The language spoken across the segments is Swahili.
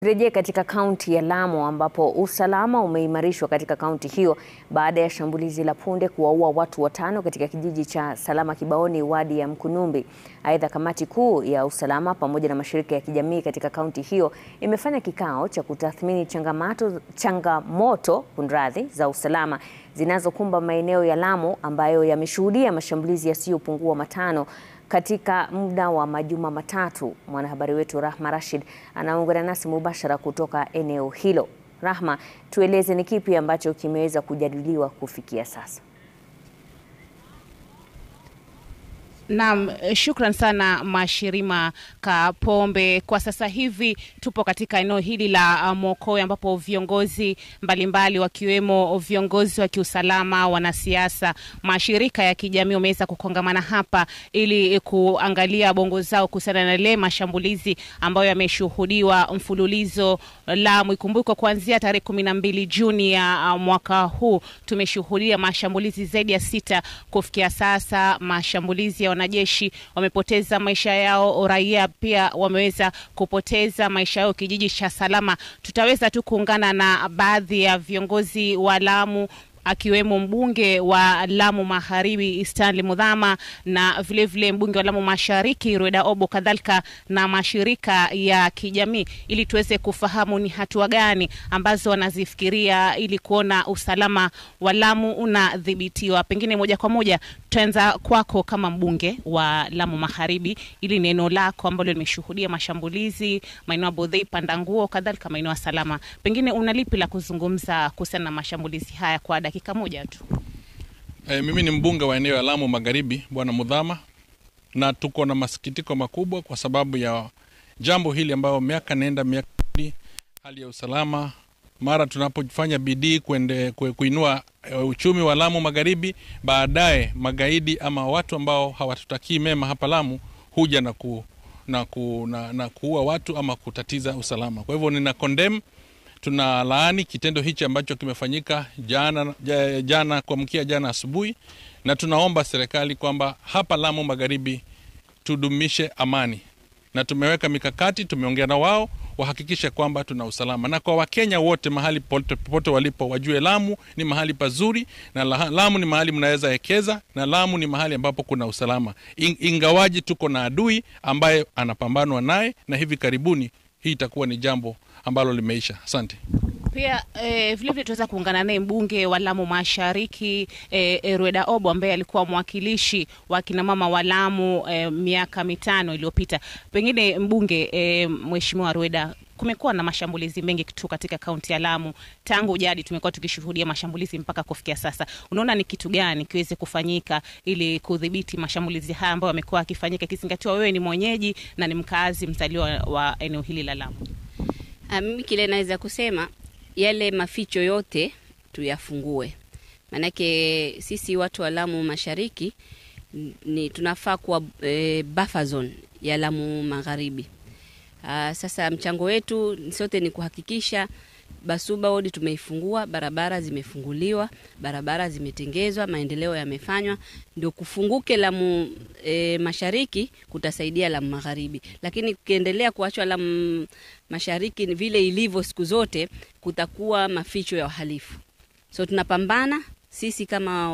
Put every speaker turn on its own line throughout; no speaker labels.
Rejea katika kaunti ya Lamu ambapo usalama umeimarishwa katika kaunti hiyo baada ya shambulizi la punde kuwaua watu watano katika kijiji cha Salama-Kibaoni, wadi ya Mkunumbi. Aidha, kamati kuu ya usalama pamoja na mashirika ya kijamii katika kaunti hiyo imefanya kikao cha kutathmini changamoto za usalama zinazokumba maeneo ya Lamu ambayo yameshuhudia mashambulizi yasiyopungua matano katika muda wa majuma matatu. Mwanahabari wetu Rahma Rashid anaungana nasi mubashara kutoka eneo hilo. Rahma, tueleze ni kipi ambacho kimeweza kujadiliwa kufikia sasa?
Naam, shukran sana Mashirima Kapombe. Kwa sasa hivi tupo katika eneo hili la Mokowe ambapo viongozi mbalimbali wakiwemo viongozi wa kiusalama, wanasiasa, mashirika ya kijamii wameweza kukongamana hapa ili kuangalia bongo zao kuhusiana na ile mashambulizi ambayo yameshuhudiwa mfululizo Lamu. Ikumbuke kuanzia tarehe 12 Juni ya mwaka huu tumeshuhudia mashambulizi zaidi ya 6 kufikia sasa. Mashambulizi ya wanajeshi wamepoteza maisha yao, raia pia wameweza kupoteza maisha yao kijiji cha Salama. Tutaweza tu kuungana na baadhi ya viongozi wa Lamu akiwemo mbunge wa Lamu Magharibi Stanley Mudhama na vile mbunge wa Lamu Mashariki Rweda Obo, kadhalika na mashirika ya kijamii, ili tuweze kufahamu ni hatua gani ambazo wanazifikiria ili kuona usalama wa Lamu unadhibitiwa. Pengine moja kwa moja tutaanza kwako kama mbunge wa Lamu Magharibi, ili neno lako ambalo limeshuhudia mashambulizi maeneo ya Bodhei, Pandanguo, kadhalika maeneo ya Salama. Pengine unalipi la kuzungumza kuhusiana na mashambulizi haya kwa dakika moja tu?
Mimi ni mbunge wa eneo ya Lamu Magharibi, Bwana Mudhama, na tuko na masikitiko makubwa kwa sababu ya jambo hili ambayo miaka nenda miaka rudi, hali ya usalama, mara tunapofanya bidii kuinua uchumi wa Lamu Magharibi, baadaye magaidi ama watu ambao hawatutakii mema hapa Lamu huja na kuua watu ama kutatiza usalama. Kwa hivyo nina condemn, tunalaani kitendo hichi ambacho kimefanyika jana kuamkia jana asubuhi, na tunaomba serikali kwamba hapa Lamu Magharibi tudumishe amani, na tumeweka mikakati, tumeongea na wao wahakikishe kwamba tuna usalama. Na kwa Wakenya wote mahali popote walipo wajue Lamu ni mahali pazuri, na Lamu ni mahali mnaweza ekeza, na Lamu ni mahali ambapo kuna usalama. Ingawaji tuko na adui ambaye anapambanwa naye, na hivi karibuni hii itakuwa ni jambo ambalo limeisha. Asante.
Pia vile tuweza kuungana naye mbunge wa Lamu Mashariki Rweda Obo, ambaye alikuwa mwakilishi wa kina mama wa Lamu miaka 5 iliyopita. Pengine mbunge, Mheshimiwa Rweda, kumekuwa na mashambulizi mengi tu katika kaunti ya Lamu tangu jadi, tumekuwa tukishuhudia mashambulizi mpaka kufikia sasa. Unaona ni kitu gani kiweze kufanyika ili kudhibiti mashambulizi haya ambayo yamekuwa yakifanyika, ikizingatiwa wewe ni mwenyeji na ni mkazi mzaliwa wa eneo hili la Lamu?
Mimi kile naweza kusema, yale maficho yote tuyafungue. Manake sisi watu wa Lamu Mashariki ni tunafaa kuwa buffer zone ya Lamu Magharibi. Sasa mchango wetu sote ni kuhakikisha Basuba wadi tumeifungua, barabara zimefunguliwa, barabara zimetengezwa, maendeleo yamefanywa, ndio kufunguke Lamu Mashariki kutasaidia Lamu Magharibi. Lakini ukiendelea kuachwa Lamu Mashariki vile ilivyo siku zote, kutakuwa maficho ya uhalifu. So tunapambana sisi kama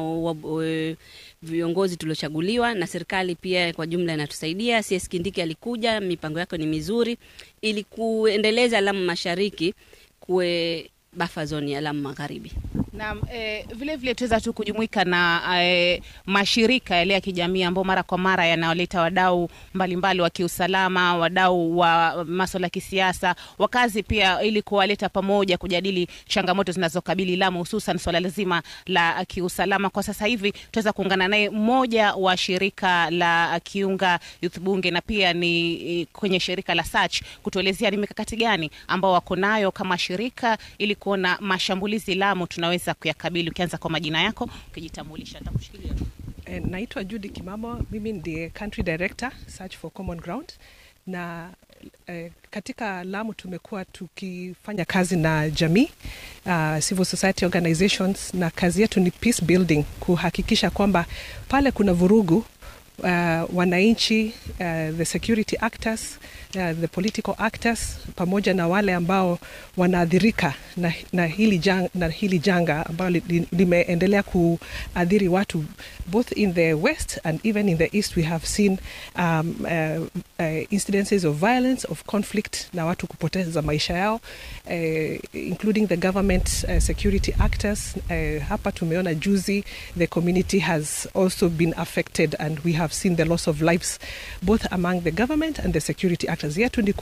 viongozi tuliochaguliwa, na serikali pia kwa jumla inatusaidia. CS Kindiki alikuja, mipango yake ni mizuri ili kuendeleza Lamu Mashariki kuwe buffer zone ya Lamu Magharibi.
Na vile tuweza tu kujumuika na mashirika yale ya kijamii ambao mara kwa mara yanawaleta wadau mbalimbali wa kiusalama, wadau wa masuala ya kisiasa, wakazi pia, ili kuwaleta pamoja kujadili changamoto zinazokabili Lamu, hususan swala lazima la kiusalama. Kwa sasa hivi tuweza kuungana naye mmoja wa shirika la Kiunga Youth Bunge na pia ni kwenye shirika la Search, kutuelezea ni mikakati gani ambao wako nayo kama shirika ili kuona mashambulizi Lamu tunaweza kuyakabili. Ukianza kwa majina yako, ukijitambulisha, nitakushikilia.
Naitwa Judy Kimamo, mimi ndiye Country Director Search for Common Ground, na katika Lamu tumekuwa tukifanya kazi na jamii, civil society organizations, na kazi yetu ni peace building, kuhakikisha kwamba pale kuna vurugu wananchi, the security actors, the political actors, pamoja na wale ambao wanaathirika na hili janga ambalo limeendelea kuathiri watu both in the west and even in the east. We have seen incidences of violence, of conflict, na watu kupoteza maisha yao, including the government security actors. Hapa tumeona juzi the community has also been affected, and we have seen the loss of lives both among the government and the security actors. Yetu ni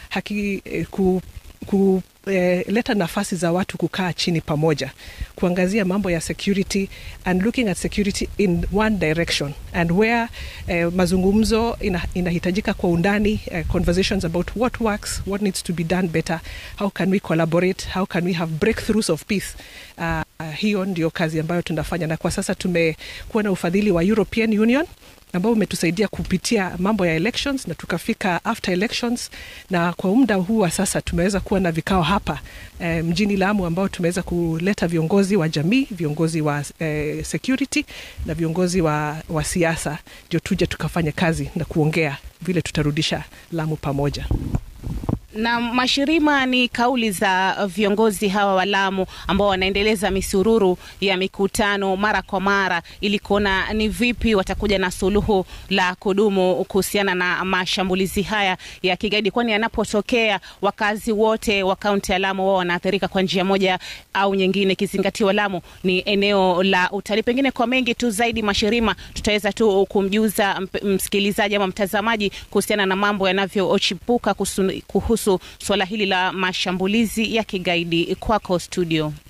leta nafasi za watu kukaa chini pamoja, kuangazia mambo ya security and looking at security in one direction, and where mazungumzo inahitajika kwa undani, conversations about what works, what needs to be done better, how can we collaborate, how can we have breakthroughs of peace. Hiyo ndio kazi ambayo tunafanya, na kwa sasa tumekuwa na ufadhili wa European Union ambao umetusaidia kupitia mambo ya elections, na tukafika after elections, na kwa muda huu wa sasa tumeweza kuwa na vikao hapa mjini Lamu ambao tumeweza kuleta viongozi wa jamii, viongozi wa security na viongozi wa siasa, ndio tuje tukafanya kazi na kuongea vile tutarudisha Lamu pamoja.
Na mashirima, ni kauli za viongozi hawa wa Lamu ambao wanaendeleza misururu ya mikutano mara kwa mara ili kuona ni vipi watakuja na suluhu la kudumu kuhusiana na mashambulizi haya ya kigaidi, kwani yanapotokea wakazi wote wa kaunti ya Lamu wao wanaathirika kwa njia moja au nyingine, kizingatiwa Lamu ni eneo la utalii. Pengine kwa mengi tu zaidi, mashirima, tutaweza tu kumjuza msikilizaji ama mtazamaji kuhusiana na mambo yanavyochipuka kuhusu swala hili la mashambulizi ya kigaidi. Kwako studio.